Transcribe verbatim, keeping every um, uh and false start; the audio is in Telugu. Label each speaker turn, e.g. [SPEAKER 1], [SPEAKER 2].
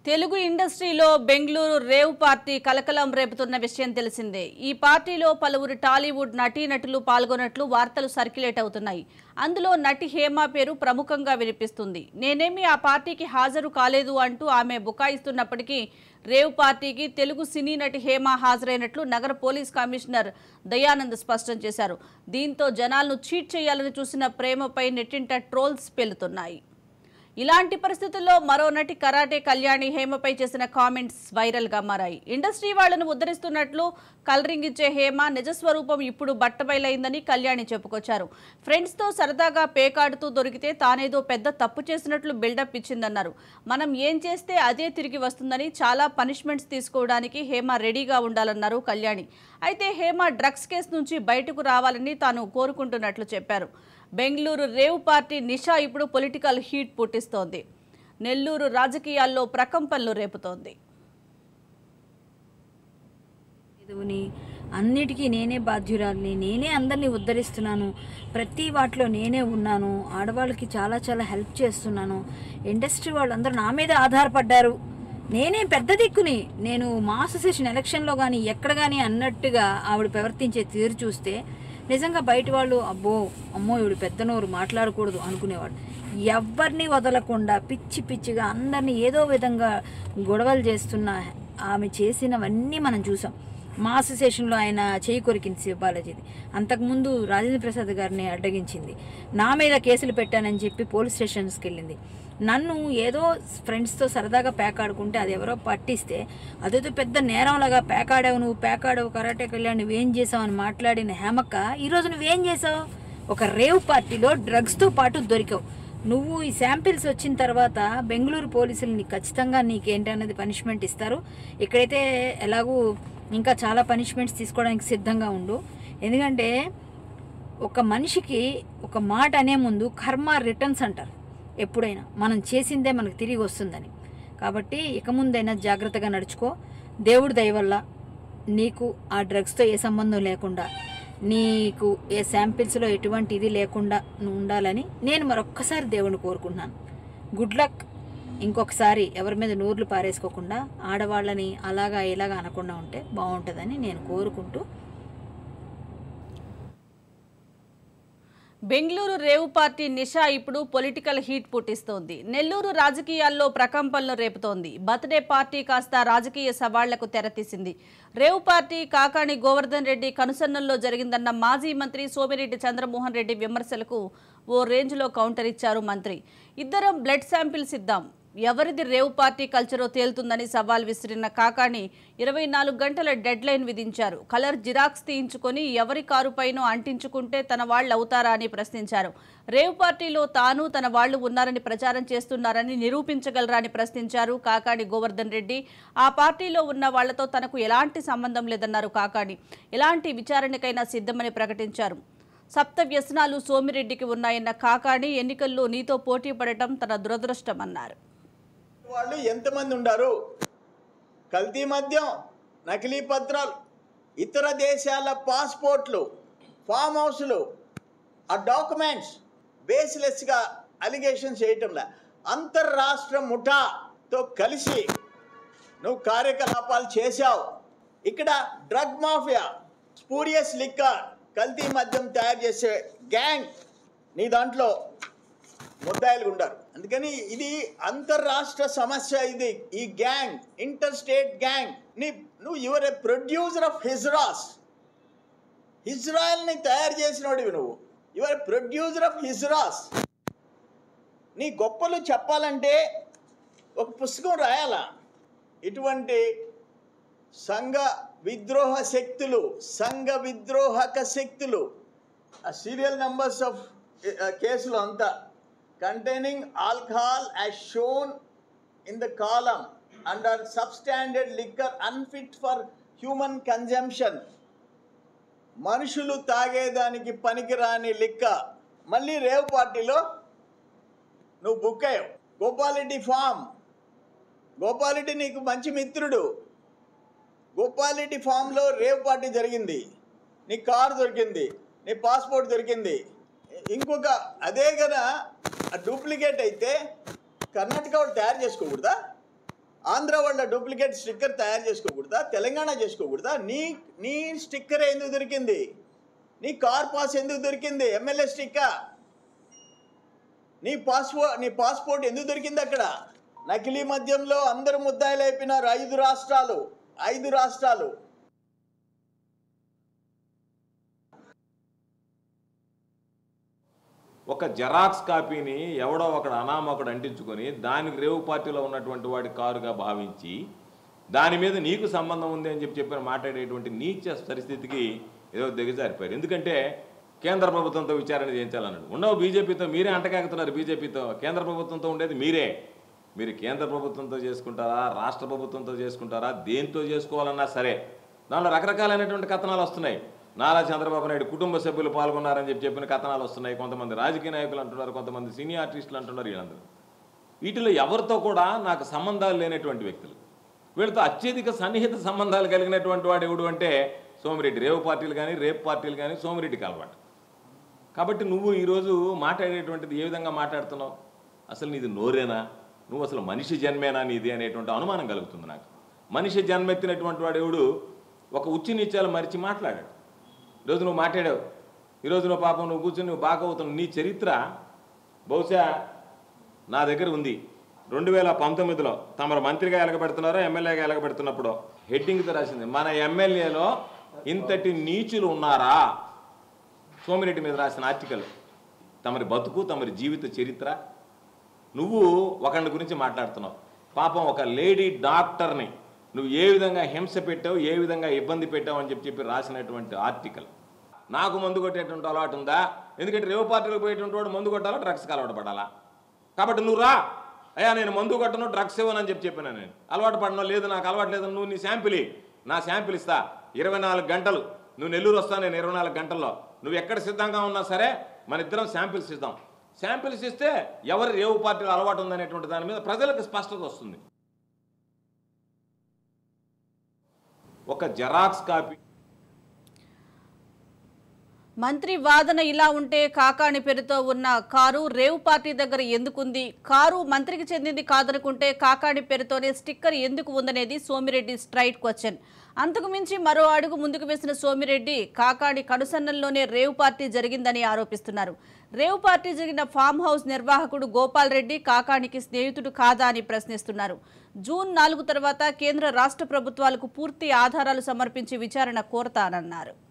[SPEAKER 1] తెలుగు ఇండస్ట్రీలో బెంగళూరు రేవ్ పార్టీ కలకలం రేపుతున్న విషయం తెలిసిందే. ఈ పార్టీలో పలువురు టాలీవుడ్ నటీనటులు పాల్గొన్నట్లు వార్తలు సర్క్యులేట్ అవుతున్నాయి. అందులో నటి హేమ పేరు ప్రముఖంగా వినిపిస్తుంది. నేనేమి ఆ పార్టీకి హాజరు కాలేదు అంటూ ఆమె బుకాయిస్తున్నప్పటికీ రేవ్ పార్టీకి తెలుగు సినీ నటి హేమ హాజరైనట్లు నగర పోలీస్ కమిషనర్ దయానంద్ స్పష్టం చేశారు. దీంతో జనాలను చీట్ చేయాలని చూసిన ప్రేమపై నెట్టింట ట్రోల్స్ పేలుతున్నాయి. ఇలాంటి పరిస్థితుల్లో మరో నటి కరాటే కళ్యాణి హేమపై చేసిన కామెంట్స్ వైరల్ గా మారాయి. ఇండస్ట్రీ వాళ్లను ఉద్ధరిస్తున్నట్లు కలరింగ్ ఇచ్చే హేమ నిజస్వరూపం ఇప్పుడు బట్టబయలైందని కళ్యాణి చెప్పుకొచ్చారు. ఫ్రెండ్స్ తో సరదాగా పేకాడుతూ దొరికితే తానేదో పెద్ద తప్పు చేసినట్లు బిల్డప్ ఇచ్చిందన్నారు. మనం ఏం చేస్తే అదే తిరిగి వస్తుందని చాలా పనిష్మెంట్స్ తీసుకోవడానికి హేమ రెడీగా ఉండాలన్నారు కళ్యాణి. అయితే హేమ డ్రగ్స్ కేసు నుంచి బయటకు రావాలని తాను కోరుకుంటున్నట్లు చెప్పారు. బెంగళూరు రేవ్ పార్టీ నిషా ఇప్పుడు పొలిటికల్ హీట్ పుట్టిస్తోంది. నెల్లూరు రాజకీయాల్లో ప్రకంపనలు రేపుతోంది.
[SPEAKER 2] అన్నిటికీ నేనే బాధ్యురాలిని, నేనే అందరినీ ఉద్ధరిస్తున్నాను, ప్రతి వాటిలో నేనే ఉన్నాను, ఆడవాళ్ళకి చాలా చాలా హెల్ప్ చేస్తున్నాను, ఇండస్ట్రీ వాళ్ళందరూ నా మీద ఆధారపడ్డారు, నేనే పెద్ద దిక్కుని, నేను మా అసోసియేషన్ ఎలక్షన్లో కానీ ఎక్కడ కానీ అన్నట్టుగా ఆవిడ ప్రవర్తించే తీరు చూస్తే నిజంగా బయట వాళ్ళు అబ్బో అమ్మో ఇవిడు పెద్ద నోరు మాట్లాడకూడదు అనుకునేవాడు. ఎవరిని వదలకుండా పిచ్చి పిచ్చిగా అందరినీ ఏదో విధంగా గొడవలు చేస్తున్న ఆమె చేసినవన్నీ మనం చూసాం. మా అసోసియేషన్లో ఆయన చేయి కొరికింది శివబాలాజీది, అంతకుముందు రాజేంద్ర ప్రసాద్ గారిని అడ్డగించింది, నా మీద కేసులు పెట్టానని చెప్పి పోలీస్ స్టేషన్స్కి వెళ్ళింది. నన్ను ఏదో ఫ్రెండ్స్తో సరదాగా పేకాడుకుంటే అది ఎవరో పట్టిస్తే అదేదో పెద్ద నేరంలాగా పేకాడావు, నువ్వు పేకాడావు, కరాటే కళ్యాణ్ నువ్వేం చేసావు అని మాట్లాడిన హేమక్క ఈరోజు నువ్వేం చేసావు? ఒక రేవ్ పార్టీలో డ్రగ్స్తో పాటు దొరికావు. నువ్వు ఈ శాంపిల్స్ వచ్చిన తర్వాత బెంగళూరు పోలీసులు నీకు ఖచ్చితంగా నీకేంటన్నది పనిష్మెంట్ ఇస్తారు. ఇక్కడైతే ఎలాగూ ఇంకా చాలా పనిష్మెంట్స్ తీసుకోవడానికి సిద్ధంగా ఉండు. ఎందుకంటే ఒక మనిషికి ఒక మాట అనే ముందు కర్మ రిటర్న్స్ అంటారు. ఎప్పుడైనా మనం చేసిందే మనకు తిరిగి వస్తుందని. కాబట్టి ఇక ముందైనా జాగ్రత్తగా నడుచుకో. దేవుడి దయ వల్ల నీకు ఆ డ్రగ్స్తో ఏ సంబంధం లేకుండా, నీకు ఏ శాంపిల్స్లో ఎటువంటి ఇది లేకుండా నువ్వు ఉండాలని నేను మరొక్కసారి దేవుడిని కోరుకుంటున్నాను. Good luck. ఇంకొకసారి ఎవరి మీద నోర్లు పారేసుకోకుండా ఆడవాళ్ళని అలాగా ఇలాగా అనకుండా ఉంటే బాగుంటుందని నేను కోరుకుంటూ.
[SPEAKER 1] బెంగళూరు రేవ్ పార్టీ నిషా ఇప్పుడు పొలిటికల్ హీట్ పుట్టిస్తోంది. నెల్లూరు రాజకీయాల్లో ప్రకంపనలు రేపుతోంది. బర్త్డే పార్టీ కాస్త రాజకీయ సవాళ్లకు తెరతీసింది. రేవ్ పార్టీ కాకాణి గోవర్ధన్ రెడ్డి కనుసన్నల్లో జరిగిందన్న మాజీ మంత్రి సోమిరెడ్డి చంద్రమోహన్ రెడ్డి విమర్శలకు ఓ రేంజ్లో కౌంటర్ ఇచ్చారు మంత్రి. ఇద్దరం బ్లడ్ శాంపిల్స్ ఇద్దాం, ఎవరిది రేవ్ పార్టీ కల్చరో తేలుతుందని సవాల్ విసిరిన కాకాణి ఇరవై నాలుగు గంటల డెడ్ లైన్ విధించారు. కలర్ జిరాక్స్ తీయించుకొని ఎవరి కారుపైనో అంటించుకుంటే తన వాళ్ళు అవుతారా అని ప్రశ్నించారు. రేవ్ పార్టీలో తాను తన వాళ్లు ఉన్నారని ప్రచారం చేస్తున్నారని నిరూపించగలరా అని ప్రశ్నించారు కాకాణి గోవర్ధన్ రెడ్డి. ఆ పార్టీలో ఉన్న వాళ్లతో తనకు ఎలాంటి సంబంధం లేదన్నారు కాకాణి. ఎలాంటి విచారణకైనా సిద్ధమని ప్రకటించారు. సప్త వ్యసనాలు సోమిరెడ్డికి ఉన్నాయన్న కాకాణి ఎన్నికల్లో నీతో పోటీ పడటం తన దురదృష్టమన్నారు.
[SPEAKER 3] వాళ్ళు ఎంతమంది ఉండారు? కల్తీ మద్యం, నకిలీ పత్రాలు, ఇతర దేశాల పాస్పోర్ట్లు, ఫామ్ హౌస్లు, ఆ డాక్యుమెంట్స్ బేస్లెస్గా అలిగేషన్స్ చేయటంలా అంతర్రాష్ట్ర ముఠాతో కలిసి నువ్వు కార్యకలాపాలు చేశావు. ఇక్కడ డ్రగ్ మాఫియా, స్పూరియస్ లిక్కర్, కల్తీ మద్యం తయారు చేసే గ్యాంగ్ నీ దాంట్లో ముద్దాయిలు ఉండారు. అందుకని ఇది అంతర్రాష్ట్ర సమస్య. ఇది ఈ గ్యాంగ్ ఇంటర్ స్టేట్ గ్యాంగ్. నీ నువ్వు your a producer of hijras. ఇజ్రాయెల్ని తయారు చేసినోడివి నువ్వు. Your producer of hijras. నీ గొప్పలు చెప్పాలంటే ఒక పుస్తకం రాయాలా? ఇటువంటి సంఘ విద్రోహ శక్తులు, సంఘ విద్రోహక శక్తులు, ఆ సీరియల్ నంబర్స్ ఆఫ్ కేసులు అంతా containing alcohol as shown in the column under substandard liquor unfit for human consumption. మనుషులు తాగేదానికి పనికిరాని లిక్క మళ్ళీ రేవ్ పార్టీలో నువ్వు బుక్ అయ్యావు. గోపాలరెడ్డి ఫామ్, గోపాలరెడ్డి నీకు మంచి మిత్రుడు. గోపాలరెడ్డి ఫామ్లో రేవ్ పార్టీ జరిగింది, నీ కారు దొరికింది, నీ పాస్పోర్ట్ దొరికింది. ఇంకొక అదే కదా డూప్లికేట్ అయితే కర్ణాటక వాళ్ళు తయారు చేసుకోకూడదా? ఆంధ్ర వాళ్ళ డూప్లికేట్ స్టిక్కర్ తయారు చేసుకోకూడదా? తెలంగాణ చేసుకోకూడదా? నీ నీ స్టిక్కర్ ఎందుకు దొరికింది? నీ కార్ పాస్ ఎందుకు దొరికింది? MLA sticker. నీ పాస్పోర్ట్ నీ పాస్పోర్ట్ ఎందుకు దొరికింది అక్కడ? నకిలీ మద్యంలో అందరు ముద్దాయిలు అయిపోయినారు. ఐదు రాష్ట్రాలు ఐదు రాష్ట్రాలు
[SPEAKER 4] ఒక జెరాక్స్ కాపీని ఎవడో ఒకడు అనామకుడు అంటించుకొని దానికి రేవు పార్టీలో ఉన్నటువంటి వాడి కారుగా భావించి దాని మీద నీకు సంబంధం ఉంది అని చెప్పి చెప్పిన మాట్లాడేటువంటి నీచ పరిస్థితికి ఏదో దిగజారిపోయారు. ఎందుకంటే కేంద్ర ప్రభుత్వంతో విచారణ చేయించాలన్నాడు. ఉండవు బీజేపీతో, మీరే అంటకాగుతున్నారు. బీజేపీతో కేంద్ర ప్రభుత్వంతో ఉండేది మీరే. మీరు కేంద్ర ప్రభుత్వంతో చేసుకుంటారా, రాష్ట్ర ప్రభుత్వంతో చేసుకుంటారా, దేంతో చేసుకోవాలన్నా సరే దానిలో రకరకాలైనటువంటి కథనాలు వస్తున్నాయి. నారా చంద్రబాబు నాయుడు కుటుంబ సభ్యులు పాల్గొన్నారని చెప్పి చెప్పిన కథనాలు వస్తున్నాయి. కొంతమంది రాజకీయ నాయకులు అంటున్నారు, కొంతమంది సినీ ఆర్టిస్టులు అంటున్నారు. వీళ్ళందరూ వీటిలో ఎవరితో కూడా నాకు సంబంధాలు లేనటువంటి వ్యక్తులు. వీళ్ళతో అత్యధిక సన్నిహిత సంబంధాలు కలిగినటువంటి వాడు ఎవడు అంటే సోమిరెడ్డి. రేవు పార్టీలు కానీ రేపు పార్టీలు కానీ సోమిరెడ్డికి అలవాటు. కాబట్టి నువ్వు ఈరోజు మాట్లాడేటువంటిది ఏ విధంగా మాట్లాడుతున్నావు? అసలు నీది నోరేనా? నువ్వు అసలు మనిషి జన్మేనా నీది అనేటువంటి అనుమానం కలుగుతుంది నాకు. మనిషి జన్మెత్తినటువంటి వాడు ఎవడు ఒక ఉచ్చి నీచాలు మరిచి మాట్లాడాడు. ఈరోజు నువ్వు మాట్లాడావు, ఈరోజు నువ్వు పాపం నువ్వు కూర్చొని నువ్వు బాగా అవుతున్నావు. నీ చరిత్ర బహుశా నా దగ్గర ఉంది. రెండు వేల పంతొమ్మిదిలో తమరు మంత్రిగా ఎలగబెడుతున్నారో ఎమ్మెల్యేగా ఎలగబెడుతున్నప్పుడు హెడ్డింగ్తో రాసింది, మన ఎమ్మెల్యేలో ఇంతటి నీచులు ఉన్నారా? సోమిరెడ్డి మీద రాసిన ఆర్టికల్. తమరి బతుకు, తమరి జీవిత చరిత్ర. నువ్వు ఒకరి గురించి మాట్లాడుతున్నావు. పాపం ఒక లేడీ డాక్టర్ని నువ్వు ఏ విధంగా హింస పెట్టావు, ఏ విధంగా ఇబ్బంది పెట్టావు అని చెప్పి చెప్పి రాసినటువంటి ఆర్టికల్. నాకు మందు కొట్టేటువంటి అలవాటు ఉందా? ఎందుకంటే రేవు పార్టీలకు పోయేటువంటి వాడు మందు కొట్టాలా, డ్రగ్స్కి అలవాటు పడాలా? కాబట్టి నువ్వు రా అయ్యా, నేను మందు కొట్టను, డ్రగ్స్ ఇవ్వనని చెప్పి చెప్పాను. నేను అలవాటు పడను, లేదు నాకు అలవాటు లేదు. నువ్వు నీ శాంపిల్ నా శాంపిల్ ఇస్తా. ఇరవై నాలుగు గంటలు నువ్వు నెల్లూరు వస్తా, నేను ఇరవై నాలుగు గంటల్లో నువ్వు ఎక్కడ సిద్ధంగా ఉన్నా సరే మన ఇద్దరం శాంపిల్స్ ఇద్దాం. శాంపిల్స్ ఇస్తే ఎవరి రేవు పార్టీలో అలవాటు ఉందనేటువంటి దాని మీద ప్రజలకు స్పష్టత వస్తుంది. ఒక జెరాక్స్ కాపీ.
[SPEAKER 1] మంత్రి వాదన ఇలా ఉంటే కాకాణి పేరుతో ఉన్న కారు రేవు పార్టీ దగ్గర ఎందుకుంది? కారు మంత్రికి చెందింది కాదనుకుంటే కాకాణి పేరుతోనే స్టిక్కర్ ఎందుకు ఉందనేది సోమిరెడ్డి స్ట్రైట్ క్వశ్చన్. అంతకు మించి మరో అడుగు ముందుకు వేసిన సోమిరెడ్డి కాకాణి కనుసన్నల్లోనే రేవు పార్టీ జరిగిందని ఆరోపిస్తున్నారు. రేవు పార్టీ జరిగిన ఫామ్ హౌస్ నిర్వాహకుడు గోపాల్ రెడ్డి కాకాణికి స్నేహితుడు కాదా అని ప్రశ్నిస్తున్నారు. జూన్ నాలుగు తర్వాత కేంద్ర రాష్ట్ర ప్రభుత్వాలకు పూర్తి ఆధారాలు సమర్పించి విచారణ కోరతానన్నారు.